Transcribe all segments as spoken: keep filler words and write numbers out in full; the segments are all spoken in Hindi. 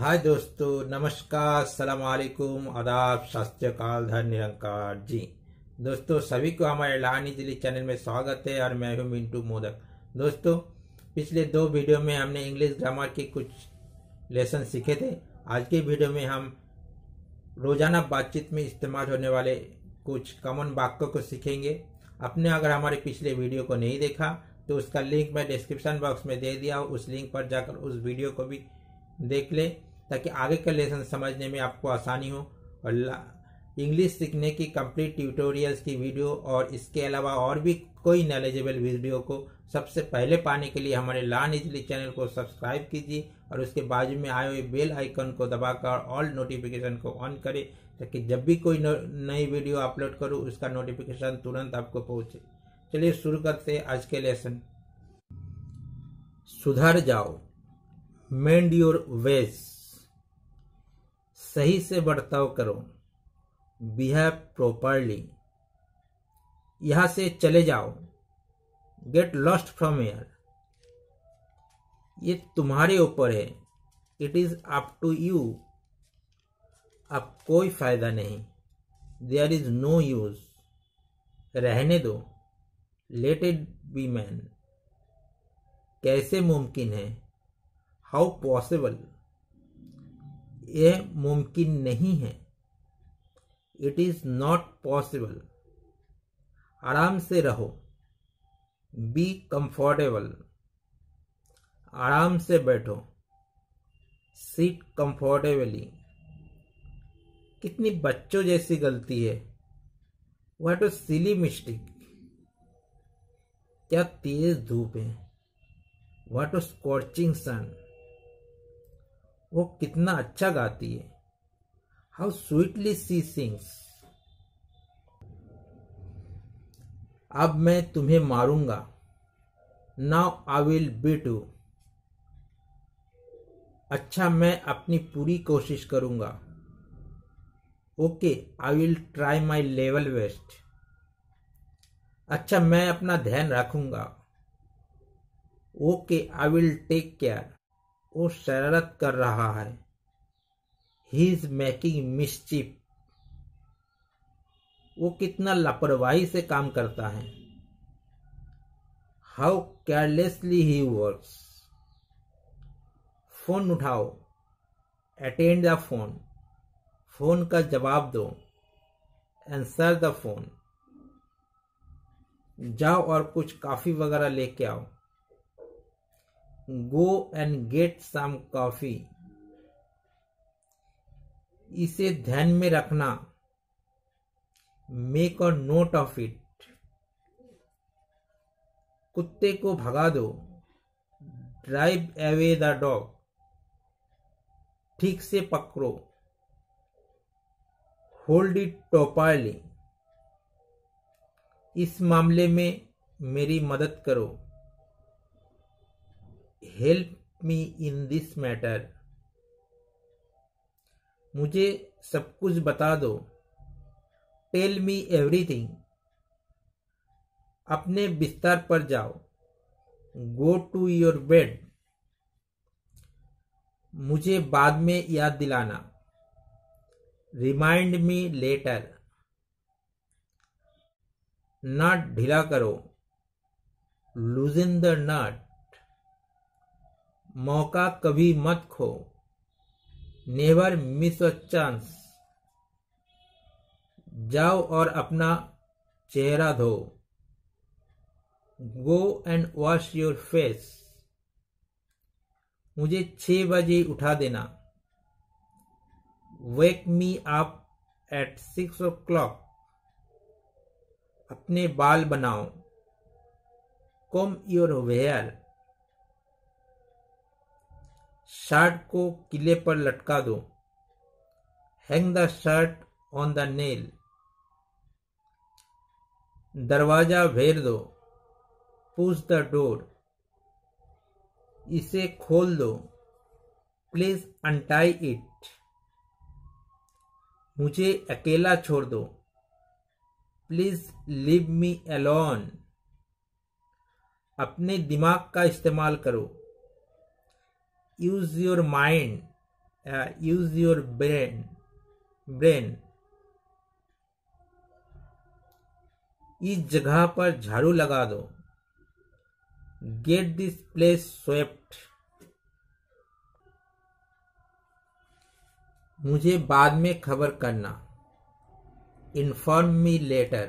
हाय दोस्तों, नमस्कार, सलाम वालेकुम, आदाब, सत श्री अकाल, धन निरंकार जी। दोस्तों सभी को हमारे लानी दिल्ली चैनल में स्वागत है और मैं हूं मिंटू मोदक। दोस्तों पिछले दो वीडियो में हमने इंग्लिश ग्रामर के कुछ लेसन सीखे थे। आज के वीडियो में हम रोजाना बातचीत में इस्तेमाल होने वाले कुछ कॉमन वाक्यों को सीखेंगे। आपने अगर हमारे पिछले वीडियो को नहीं देखा तो उसका लिंक मैं डिस्क्रिप्शन बॉक्स में दे दिया हूँ, उस लिंक पर जाकर उस वीडियो को भी देख ले ताकि आगे का लेसन समझने में आपको आसानी हो। और इंग्लिश सीखने की कंप्लीट ट्यूटोरियल्स की वीडियो और इसके अलावा और भी कोई नॉलेजेबल वीडियो को सबसे पहले पाने के लिए हमारे लर्न इजीली चैनल को सब्सक्राइब कीजिए और उसके बाजू में आए हुए बेल आइकन को दबाकर ऑल नोटिफिकेशन को ऑन करें ताकि जब भी कोई नई वीडियो अपलोड करूं उसका नोटिफिकेशन तुरंत आपको पहुंचे। चलिए शुरू करते हैं आज के लेसन। सुधर जाओ, मेंड योर वेज, सही से बर्ताव करो, बिहेव प्रोपरली, यहां से चले जाओ, गेट लॉस्ट फ्रॉम हियर, ये तुम्हारे ऊपर है, it is up to you, अब कोई फायदा नहीं, देयर इज नो यूज, रहने दो, लेट इट बी मैन, कैसे मुमकिन है, हाउ पॉसिबल, यह मुमकिन नहीं है, इट इज नॉट पॉसिबल, आराम से रहो, बी कंफर्टेबल, आराम से बैठो, सीट कंफर्टेबली, कितनी बच्चों जैसी गलती है, व्हाट अ सिली मिस्टेक, क्या तेज धूप है, व्हाट अ स्कॉर्चिंग सन, वो कितना अच्छा गाती है, हाउ स्वीटली सी सिंग्स, अब मैं तुम्हें मारूंगा, now I will beat you, अच्छा मैं अपनी पूरी कोशिश करूंगा, okay I will try my level best, अच्छा मैं अपना ध्यान रखूंगा, okay I will take care, वो शरारत कर रहा है, ही इज मेकिंग मिस्चीफ, वो कितना लापरवाही से काम करता है, how carelessly he works, phone उठाओ, अटेंड द फोन, फोन का जवाब दो, आंसर द फोन, जाओ और कुछ कॉफी वगैरह लेके आओ, go and get some coffee, इसे ध्यान में रखना, make a note of it, कुत्ते को भगा दो, ड्राइव अवे द डॉग, ठीक से पकड़ो, होल्ड इट प्रॉपरली, इस मामले में मेरी मदद करो, help me in this matter, मुझे सब कुछ बता दो, टेल मी एवरीथिंग, अपने बिस्तर पर जाओ, गो टू योर बेड, मुझे बाद में याद दिलाना, रिमाइंड मी लेटर, नट ढीला करो, लूजन द नट, मौका कभी मत खो, नेवर मिस अ चांस, जाओ और अपना चेहरा धो, go and wash your face, मुझे छह बजे उठा देना, wake me up at six o'clock, अपने बाल बनाओ, कॉम योर हेयर, शर्ट को किले पर लटका दो, hang the shirt on the nail, दरवाजा भेर दो, पुश द डोर, इसे खोल दो, प्लीज अनटाई इट, मुझे अकेला छोड़ दो, प्लीज लीव मी अलोन, अपने दिमाग का इस्तेमाल करो, use your mind use your brain brain इस जगह पर झाड़ू लगा दो। Get this place swept. मुझे बाद में खबर करना। Inform me later.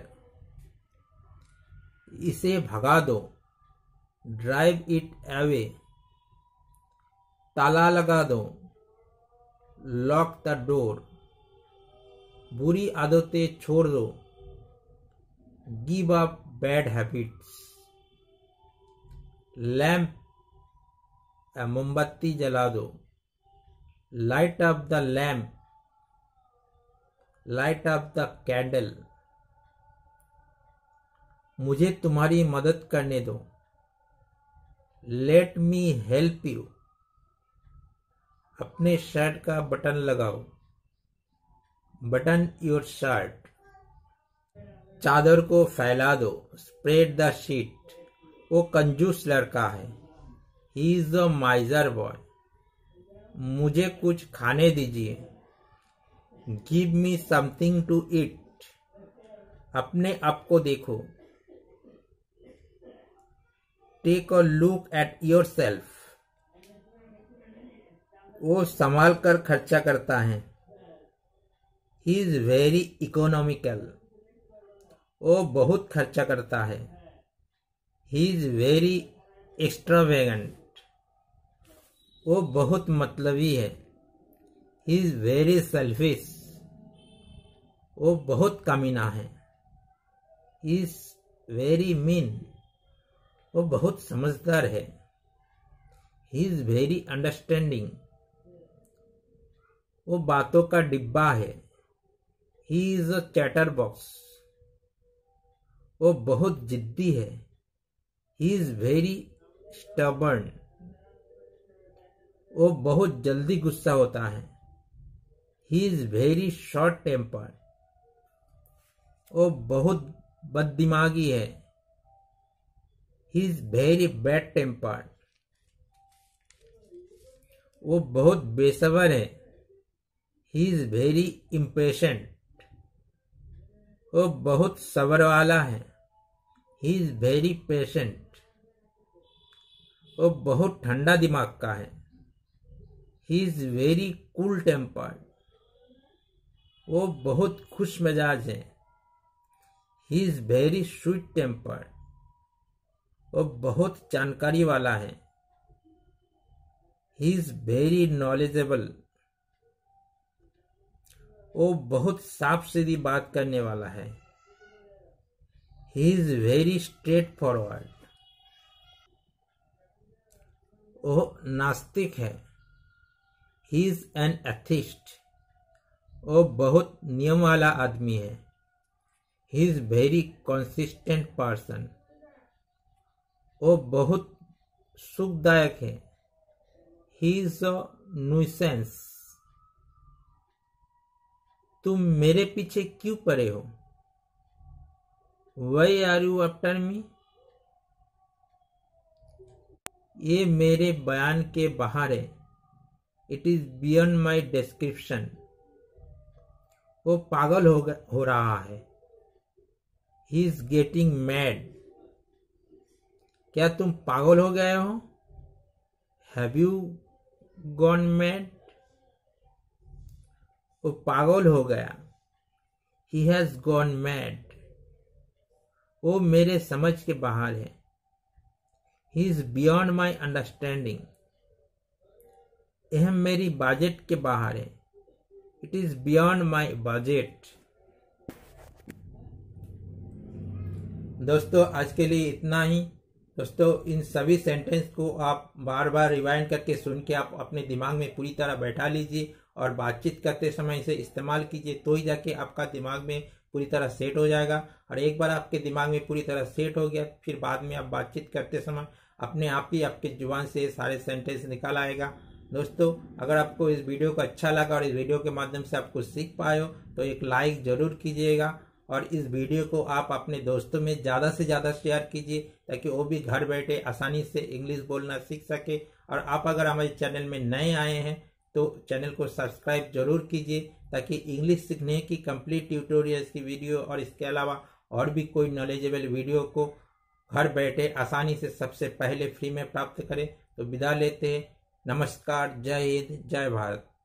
इसे भगा दो। Drive it away. ताला लगा दो। Lock the door. बुरी आदतें छोड़ दो। Give up bad habits. Lamp मोमबत्ती जला दो। Light up the lamp. Light up the candle. मुझे तुम्हारी मदद करने दो। Let me help you. अपने शर्ट का बटन लगाओ। Button your shirt. चादर को फैला दो। Spread the sheet. वो कंजूस लड़का है। He is a miser boy. मुझे कुछ खाने दीजिए। Give me something to eat. अपने आप को देखो। Take a look at yourself. वो संभाल कर खर्चा करता है। He is very economical. वो बहुत खर्चा करता है। He is very extravagant. वो बहुत मतलबी है। He is very selfish. वो बहुत कमीना है। He is very mean. वो बहुत समझदार है। He is very understanding. वो बातों का डिब्बा है। He is a chatterbox. वो बहुत जिद्दी है। He is very stubborn. वो बहुत जल्दी गुस्सा होता है। He is very short temper. वो बहुत बददिमागी है। He is very bad temper. वो बहुत बेसब्र है। He is very impatient. वो बहुत सब्र वाला है। He is very patient. वो बहुत ठंडा दिमाग का है। He is very cool tempered. वो बहुत खुश मिजाज है। He is very sweet tempered. वो बहुत जानकारी वाला है। He is very knowledgeable. वो बहुत साफ सीधी बात करने वाला है। He is very straightforward. वो नास्तिक है। He is an atheist. वो बहुत नियम वाला आदमी है। He is very consistent person. वो बहुत सुखदायक है। He is a nuisance. तुम मेरे पीछे क्यों पड़े हो? Why are you after me? ये मेरे बयान के बाहर है। It is beyond my description. वो पागल हो, हो रहा है। He is getting mad. क्या तुम पागल हो गए हो? Have you gone mad? वो पागल हो गया। He has gone mad. वो मेरे समझ के बाहर है। He is beyond my understanding. यह मेरी बजट के बाहर है। It is beyond my budget. दोस्तों आज के लिए इतना ही। दोस्तों इन सभी सेंटेंस को आप बार बार रिवाइंड करके सुन के आप अपने दिमाग में पूरी तरह बैठा लीजिए और बातचीत करते समय इसे इस्तेमाल कीजिए, तो ही जाके आपका दिमाग में पूरी तरह सेट हो जाएगा। और एक बार आपके दिमाग में पूरी तरह सेट हो गया फिर बाद में आप बातचीत करते समय अपने आप ही आपके जुबान से सारे सेंटेंस निकल आएगा। दोस्तों अगर आपको इस वीडियो को अच्छा लगा और इस वीडियो के माध्यम से आप कुछ सीख पाए हो तो एक लाइक जरूर कीजिएगा और इस वीडियो को आप अपने दोस्तों में ज़्यादा से ज़्यादा शेयर कीजिए ताकि वो भी घर बैठे आसानी से इंग्लिश बोलना सीख सके। और आप अगर हमारे चैनल में नए आए हैं तो चैनल को सब्सक्राइब जरूर कीजिए ताकि इंग्लिश सीखने की कंप्लीट ट्यूटोरियल्स की वीडियो और इसके अलावा और भी कोई नॉलेजेबल वीडियो को घर बैठे आसानी से सबसे पहले फ्री में प्राप्त करें। तो विदा लेते हैं। नमस्कार, जय हिंद, जय भारत।